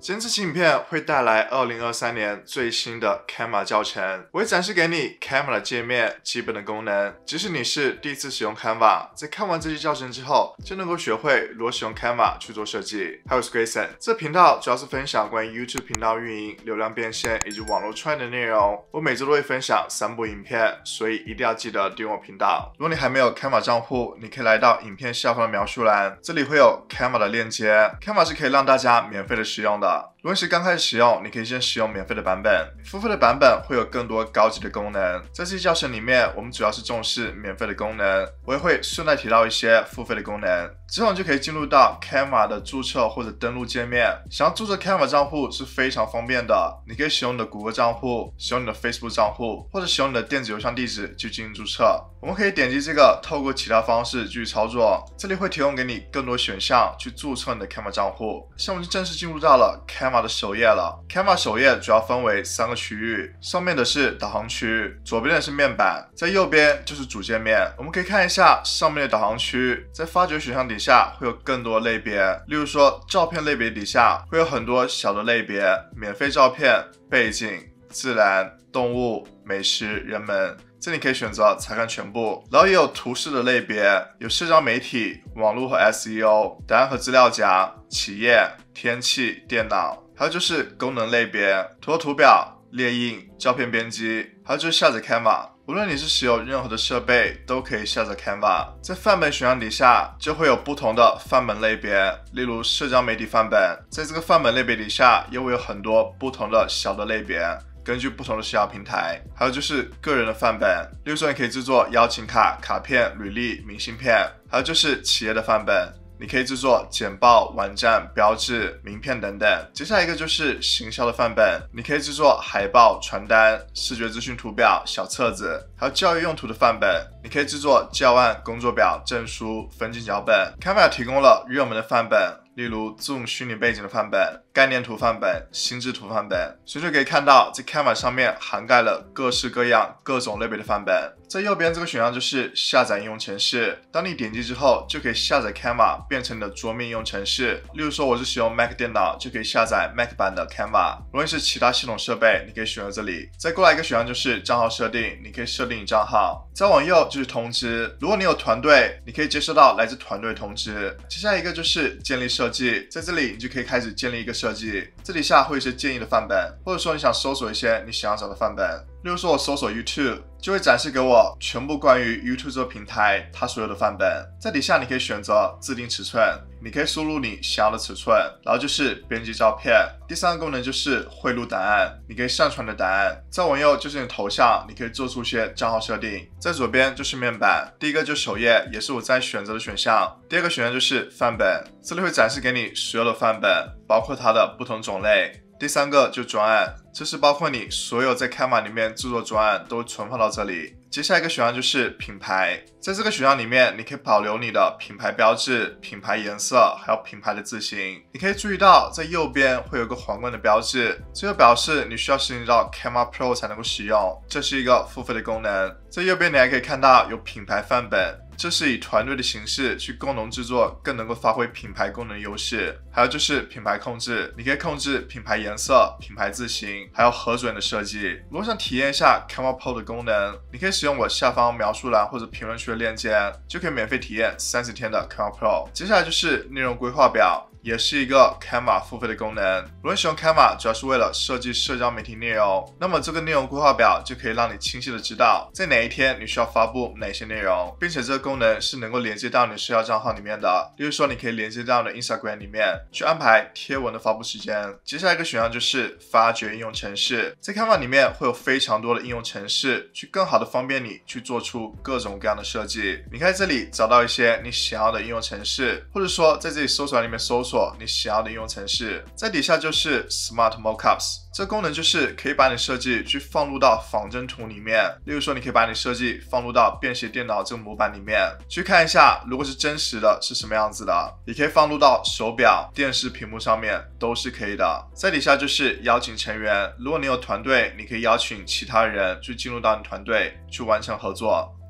今天这期影片会带来2023年最新的 Canva 教程，我会展示给你 Canva 的界面基本的功能。即使你是第一次使用 Canva， 在看完这期教程之后，就能够学会如何使用 Canva 去做设计。还有 Grayson， 这频道主要是分享关于 YouTube 频道运营、流量变现以及网络创业的内容。我每周都会分享3部影片，所以一定要记得订阅我频道。如果你还没有 Canva 账户，你可以来到影片下方的描述栏，这里会有 Canva 的链接。Canva 是可以让大家免费的使用的。如果你是刚开始使用，你可以先使用免费的版本，付费的版本会有更多高级的功能。在这期教程里面，我们主要是重视免费的功能，我也会顺带提到一些付费的功能。之后你就可以进入到 Canva 的注册或者登录界面。想要注册 Canva 账户是非常方便的，你可以使用你的谷歌账户，使用你的 Facebook 账户，或者使用你的电子邮箱地址去进行注册。我们可以点击这个，透过其他方式继续操作。这里会提供给你更多选项去注册你的 Canva 账户。现在我们就正式进入到了 Canva 的首页了。Canva 首页主要分为3个区域，上面的是导航区，左边的是面板，在右边就是主界面。我们可以看一下上面的导航区，在发掘选项底下会有更多类别，例如说照片类别底下会有很多小的类别，免费照片、背景、自然、动物、美食、人们。这里可以选择查看全部，然后也有图示的类别，有社交媒体、网络和 SEO、档案和资料夹、企业、天气、电脑，还有就是功能类别，图和图表、列印、照片编辑，还有就是下载 Canva。无论你是使用任何的设备，都可以下载 Canva。在范本选项底下，就会有不同的范本类别，例如社交媒体范本，在这个范本类别底下，又会有很多不同的小的类别。根据不同的社交平台，还有就是个人的范本，例如说你可以制作邀请卡、卡片、履历、明信片，还有就是企业的范本，你可以制作简报、网站、标志、名片等等。接下来一个就是行销的范本，你可以制作海报、传单、视觉资讯图表、小册子，还有教育用途的范本，你可以制作教案、工作表、证书、分镜脚本。Canva 提供了热门的范本，例如 Zoom 虚拟背景的范本、概念图范本、心智图范本，所以就可以看到在 Canva 上面涵盖了各式各样、各种类别的范本。在右边这个选项就是下载应用程式，当你点击之后，就可以下载 Canva 变成你的桌面应用程式。例如说我是使用 Mac 电脑，就可以下载 Mac 版的 Canva。如果你是其他系统设备，你可以选择这里。再过来一个选项就是账号设定，你可以设定你账号。再往右就是通知，如果你有团队，你可以接收到来自团队通知。接下来一个就是建立设计，在这里你就可以开始建立一个设计，这底下会有一些建议的范本，或者说你想搜索一些你想要找的范本。例如说我搜索 YouTube， 就会展示给我全部关于 YouTube 这个平台它所有的范本。在底下你可以选择自定尺寸，你可以输入你想要的尺寸，然后就是编辑照片。第3个功能就是汇录档案，你可以上传的档案。再往右就是你头像，你可以做出一些账号设定。在左边就是面板，第一个就是首页，也是我在选择的选项。第2个选项就是范本，这里会展示给你所有的范本，包括它的不同种类。第3个就专案，这是包括你所有在 Canva 里面制作专案都存放到这里。接下来一个选项就是品牌，在这个选项里面，你可以保留你的品牌标志、品牌颜色，还有品牌的字型。你可以注意到在右边会有个皇冠的标志，这就表示你需要申请到 Canva Pro 才能够使用，这是一个付费的功能。在右边你还可以看到有品牌范本，这是以团队的形式去共同制作，更能够发挥品牌功能优势。还有就是品牌控制，你可以控制品牌颜色、品牌字型，还有核准的设计。如果想体验一下 Canva Pro 的功能，你可以使用我下方描述栏或者评论区的链接，就可以免费体验30天的 Canva Pro。接下来就是内容规划表，也是一个 Canva 付费的功能。如果你使用 Canva 主要是为了设计社交媒体内容，那么这个内容规划表就可以让你清晰的知道在哪一天你需要发布哪些内容，并且这个功能是能够连接到你的社交账号里面的。例如说你可以连接到你的 Instagram 里面去安排贴文的发布时间。接下来一个选项就是发掘应用程式，在 Canva 里面会有非常多的应用程式，去更好的方便你去做出各种各样的设计。你可以在这里找到一些你想要的应用程式，或者说在这里搜索栏里面搜索你想要的应用程式。在底下就是 Smart Mockups， 这个功能就是可以把你设计去放入到仿真图里面。例如说你可以把你设计放入到便携电脑这个模板里面，去看一下如果是真实的是什么样子的。也可以放入到手表、电视屏幕上面都是可以的。在底下就是邀请成员，如果你有团队，你可以邀请其他人去进入到你团队去完成合作。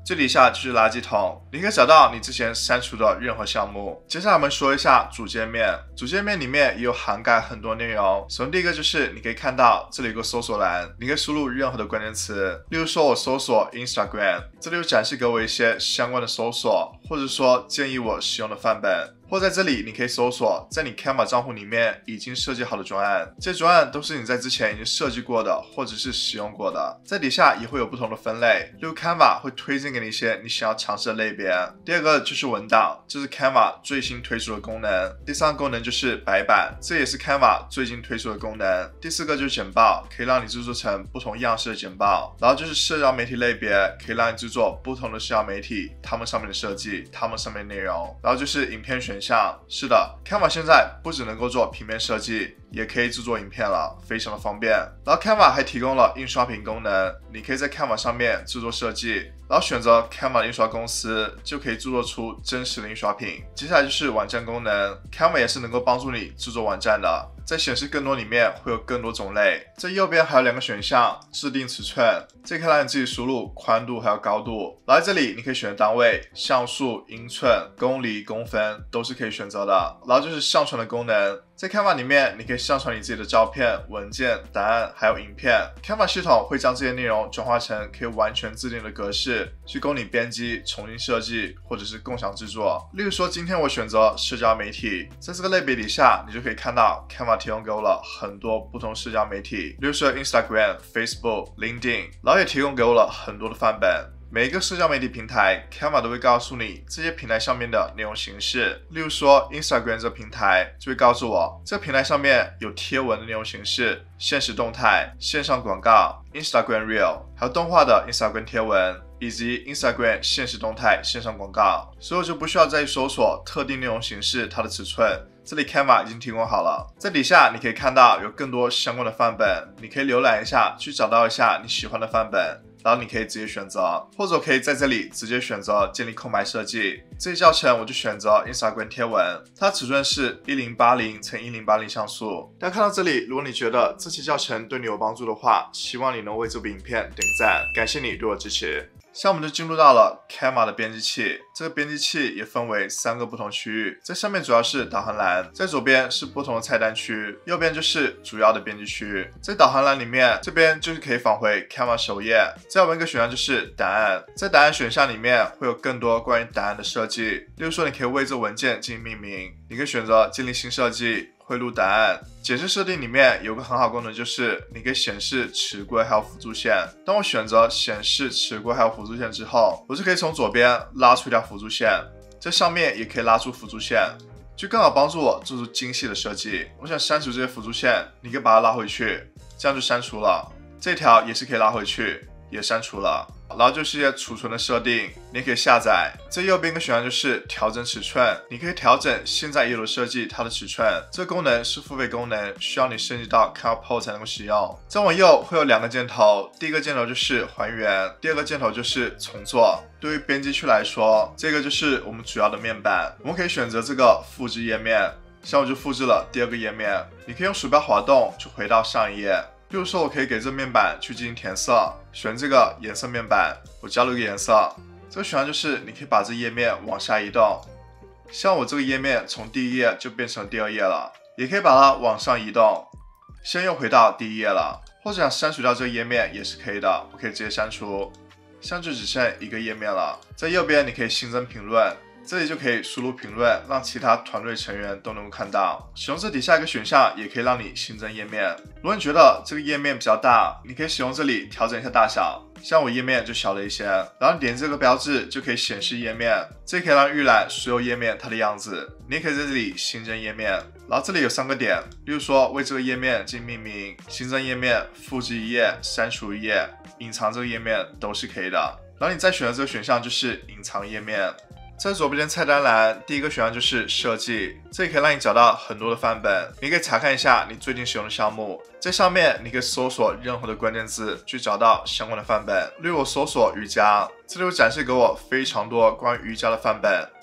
最底下就是垃圾桶，你可以找到你之前删除的任何项目。接下来我们说一下主界面，主界面里面也有涵盖很多内容。首先第一个就是你可以看到这里有个搜索栏，你可以输入任何的关键词，例如说我搜索 Instagram， 这里有展示给我一些相关的搜索，或者说建议我使用的范本。或在这里，你可以搜索在你 Canva 账户里面已经设计好的专案，这些专案都是你在之前已经设计过的，或者是使用过的。在底下也会有不同的分类，例如 Canva 会推荐给你一些你想要尝试的类别。第二个就是文档，这是 Canva 最新推出的功能。第三个功能就是白板，这也是 Canva 最近推出的功能。第四个就是简报，可以让你制作成不同样式的简报。然后就是社交媒体类别，可以让你制作不同的社交媒体，它们上面的设计，它们上面的内容。然后就是影片选项，是的 ，Canva 现在不只能够做平面设计，也可以制作影片了，非常的方便。然后 Canva 还提供了印刷品功能，你可以在 Canva 上面制作设计，然后选择 Canva 印刷公司，就可以制作出真实的印刷品。接下来就是网站功能 ，Canva 也是能够帮助你制作网站的。在显示更多里面会有更多种类，在右边还有两个选项，制定尺寸，这可以让你自己输入宽度还有高度。然后在这里你可以选单位，像素、英寸、公里、公分都是可以选择的。然后就是上传的功能。在 Canva 里面，你可以上传你自己的照片、文件、档案，还有影片。Canva 系统会将这些内容转化成可以完全自定的格式，去供你编辑、重新设计，或者是共享制作。例如说，今天我选择社交媒体，在这个类别底下，你就可以看到 Canva 提供给我了很多不同社交媒体，例如说 Instagram、Facebook、LinkedIn， 然后也提供给我了很多的范本。每一个社交媒体平台 Canva 都会告诉你这些平台上面的内容形式，例如说 Instagram 这个平台就会告诉我这个平台上面有贴文的内容形式、现实动态、线上广告、Instagram Reel， 还有动画的 Instagram 贴文，以及 Instagram 现实动态、线上广告，所以我就不需要再去搜索特定内容形式它的尺寸，这里 Canva 已经提供好了。在底下你可以看到有更多相关的范本，你可以浏览一下，去找到一下你喜欢的范本，然后你可以直接选择，或者可以在这里直接选择建立空白设计。这一教程我就选择 Instagram 贴文，它尺寸是1080×1080像素。大家看到这里，如果你觉得这期教程对你有帮助的话，希望你能为这部影片点赞，感谢你对我支持。下面我们就进入到了 Canva 的编辑器，这个编辑器也分为3个不同区域，在上面主要是导航栏，在左边是不同的菜单区，右边就是主要的编辑区。在导航栏里面，这边就是可以返回 Canva 首页，再有一个选项就是档案，在档案选项里面会有更多关于档案的设计，例如说你可以为这文件进行命名，你可以选择建立新设计、汇入档案。解释设定里面有个很好功能，就是你可以显示尺规还有辅助线。当我选择显示尺规还有辅助线之后，我就可以从左边拉出一条辅助线，在上面也可以拉出辅助线，就更好帮助我做出精细的设计。我想删除这些辅助线，你可以把它拉回去，这样就删除了。这条也是可以拉回去，也删除了。然后就是一些储存的设定，你可以下载。这右边一个选项就是调整尺寸，你可以调整现在已有的设计它的尺寸。这个功能是付费功能，需要你升级到 Canva Pro 才能够使用。再往右会有2个箭头，第一个箭头就是还原，第二个箭头就是重做。对于编辑区来说，这个就是我们主要的面板，我们可以选择这个复制页面，像我就复制了第2个页面。你可以用鼠标滑动去回到上一页。比如说我可以给这面板去进行填色，选这个颜色面板，我加入一个颜色。这个选项就是你可以把这页面往下移动，像我这个页面从第1页就变成第2页了，也可以把它往上移动，现在又回到第1页了。或者想删除掉这个页面也是可以的，我可以直接删除，现在就只剩1个页面了。在右边你可以新增评论，这里就可以输入评论，让其他团队成员都能够看到。使用这底下一个选项，也可以让你新增页面。如果你觉得这个页面比较大，你可以使用这里调整一下大小，像我页面就小了一些。然后你点这个标志就可以显示页面，这可以让预览所有页面它的样子。你也可以在这里新增页面。然后这里有3个点，例如说为这个页面进行命名、新增页面、复制一页、删除一页、隐藏这个页面都是可以的。然后你再选的这个选项就是隐藏页面。在左边菜单栏，第一个选项就是设计，这里可以让你找到很多的范本，你可以查看一下你最近使用的项目，在上面你可以搜索任何的关键字去找到相关的范本。例如我搜索瑜伽，这里有展示给我非常多关于瑜伽的范本，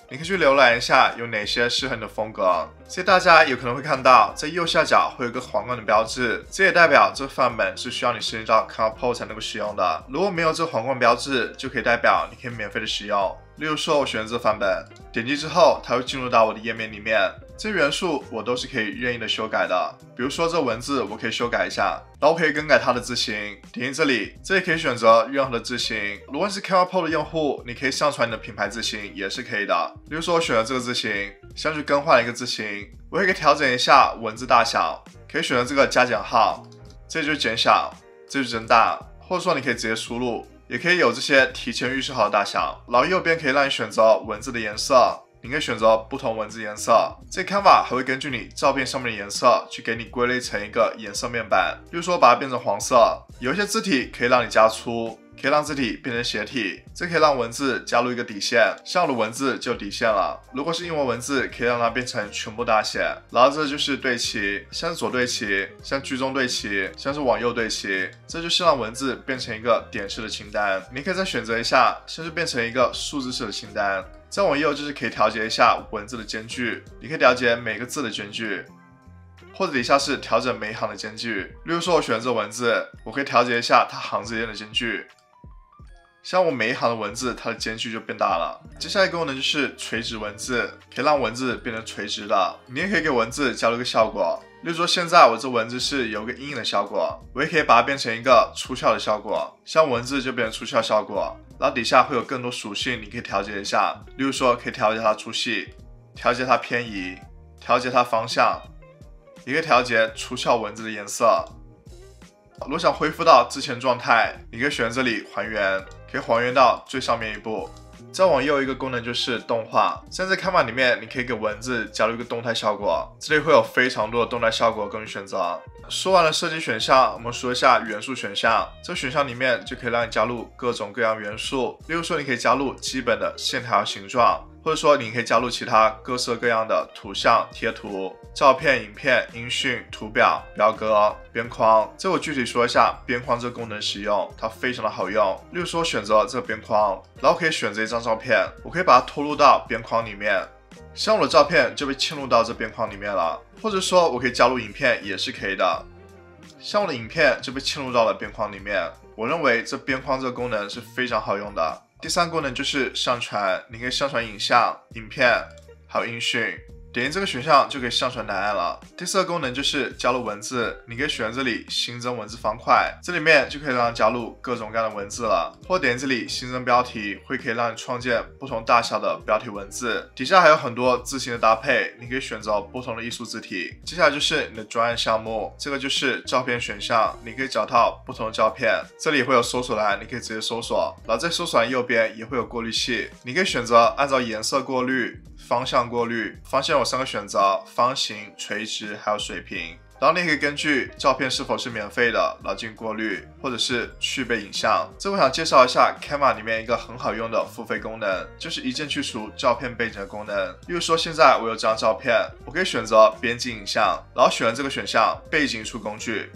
你可以去浏览一下有哪些适合你的风格。所以大家有可能会看到，在右下角会有个皇冠的标志，这也代表这个范本是需要你升级到 Canva Pro 才能够使用的。如果没有这个皇冠标志，就可以代表你可以免费的使用。例如说，我选择这个范本，点击之后，它会进入到我的页面里面。这些元素我都是可以任意的修改的，比如说这文字我可以修改一下，然后我可以更改它的字形。点击这里可以选择任何的字形。如果你是 Canva Pro 的用户，你可以上传你的品牌字形也是可以的。比如说我选了这个字形，想去更换一个字形，我也可以调整一下文字大小，可以选择这个加减号，这就是减小，这就是增大，或者说你可以直接输入。也可以有这些提前预设好的大小，然后右边可以让你选择文字的颜色，你可以选择不同文字颜色。这 Canva 还会根据你照片上面的颜色去给你归类成一个颜色面板，比如说把它变成黄色。有一些字体可以让你加粗，可以让字体变成斜体，这可以让文字加入一个底线，像我的文字就有底线了。如果是英文文字，可以让它变成全部大写。然后这就是对齐，像是左对齐，像居中对齐，像是往右对齐，这就是让文字变成一个点式的清单。你可以再选择一下，像是变成一个数字式的清单。再往右就是可以调节一下文字的间距，你可以调节每个字的间距。或者底下是调整每一行的间距，例如说我选这文字，我可以调节一下它行之间的间距，像我每一行的文字，它的间距就变大了。接下来功能就是垂直文字，可以让文字变成垂直的。你也可以给文字加入一个效果，例如说现在我这文字是有个阴影的效果，我也可以把它变成一个出鞘的效果，像文字就变成出鞘效果。然后底下会有更多属性，你可以调节一下，例如说可以调节它粗细，调节它偏移，调节它方向。也可以调节出鞘文字的颜色。如果想恢复到之前状态，你可以选这里还原，可以还原到最上面一步。再往右一个功能就是动画，像在 Canva 里面，你可以给文字加入一个动态效果，这里会有非常多的动态效果供你选择。说完了设计选项，我们说一下元素选项。这个选项里面就可以让你加入各种各样元素，例如说你可以加入基本的线条形状，或者说你可以加入其他各式各样的图像、贴图、照片、影片、音讯、图表、表格、边框。这我具体说一下边框这个功能使用，它非常的好用。例如说选择这个边框，然后可以选择一张照片，我可以把它拖入到边框里面，像我的照片就被嵌入到这边框里面了。或者说我可以加入影片也是可以的，像我的影片就被嵌入到了边框里面。我认为这边框这个功能是非常好用的。第三功能就是上传，你可以上传影像、影片，还有音讯。点击这个选项就可以上传答案了。第四个功能就是加入文字，你可以选这里新增文字方块，这里面就可以让你加入各种各样的文字了。或点击这里新增标题，会可以让你创建不同大小的标题文字。底下还有很多字形的搭配，你可以选择不同的艺术字体。接下来就是你的专案项目，这个就是照片选项，你可以找到不同的照片，这里会有搜索栏，你可以直接搜索，然后在搜索栏右边也会有过滤器，你可以选择按照颜色过滤、方向过滤，方向有3个选择：方形、垂直还有水平。然后你也可以根据照片是否是免费的，然后进行过滤，或者是去背影像。这我想介绍一下 Canva 里面一个很好用的付费功能，就是一键去除照片背景的功能。例如说现在我有这张照片，我可以选择编辑影像，然后选了这个选项背景移除工具，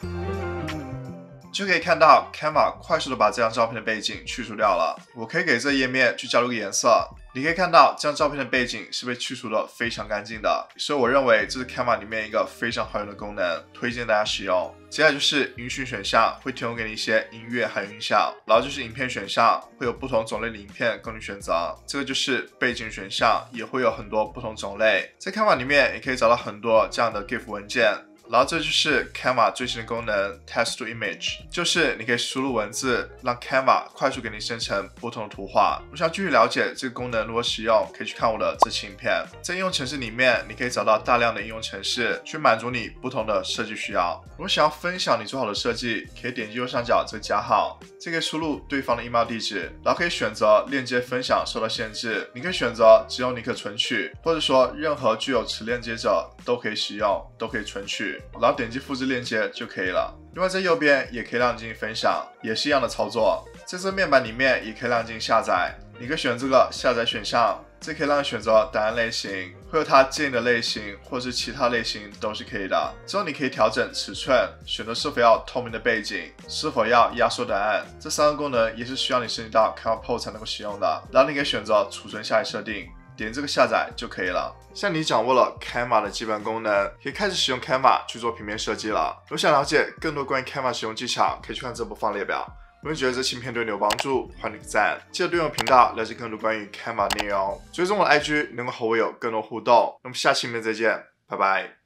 就可以看到 Canva 快速的把这张照片的背景去除掉了。我可以给这页面去加入个颜色，你可以看到这张照片的背景是被去除的非常干净的，所以我认为这是 Canva 里面一个非常好用的功能，推荐大家使用。接下来就是音讯选项，会提供给你一些音乐还有音效，然后就是影片选项，会有不同种类的影片供你选择。这个就是背景选项，也会有很多不同种类。在 Canva 里面也可以找到很多这样的 GIF 文件。然后这就是 Canva 最新的功能 Text to Image， 就是你可以输入文字，让 Canva 快速给你生成不同的图画。我想继续了解这个功能如何使用，可以去看我的这期影片。在应用程式里面，你可以找到大量的应用程式，去满足你不同的设计需要。如果想要分享你做好的设计，可以点击右上角这个加号，这可以输入对方的 email 地址，然后可以选择链接分享受到限制，你可以选择只有你可存取，或者说任何具有此链接者都可以使用，都可以存取。然后点击复制链接就可以了。另外在右边也可以让你进行分享，也是一样的操作。在这面板里面也可以让你进行下载，你可以选这个下载选项，这可以让你选择档案类型，会有它建议的类型或是其他类型都是可以的。之后你可以调整尺寸，选择是否要透明的背景，是否要压缩档案。这3个功能也是需要你升级到 Canva Pro 才能够使用的。然后你可以选择储存下来设定。 点这个下载就可以了。像你掌握了 Canva 的基本功能，可以开始使用 Canva 去做平面设计了。如果想了解更多关于 Canva 使用技巧，可以去看这播放列表。如果你觉得这期影片对你有帮助，欢迎点个赞，记得订阅我频道，了解更多关于 Canva 的内容。追踪我的 IG，能够和我有更多互动。那么下期影片再见，拜拜。